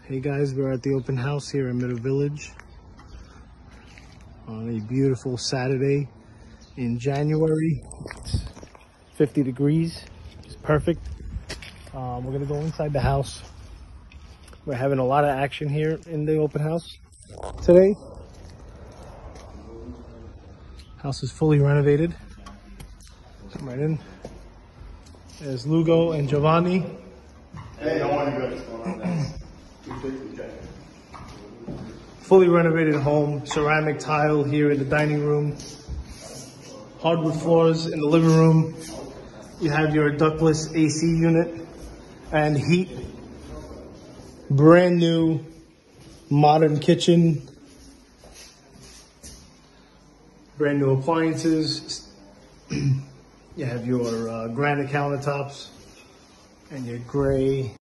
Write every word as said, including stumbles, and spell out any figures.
Hey guys, we're at the open house here in Middle Village on a beautiful Saturday in January. It's fifty degrees, it's perfect. Um, we're gonna go inside the house. We're having a lot of action here in the open house today. House is fully renovated. Come right in. There's Lugo and Giovanni. Hey, I want to go. What's going on? Fully renovated home, ceramic tile here in the dining room, hardwood floors in the living room. You have your ductless A C unit and heat. Brand new modern kitchen. Brand new appliances. You have your uh, granite countertops and your gray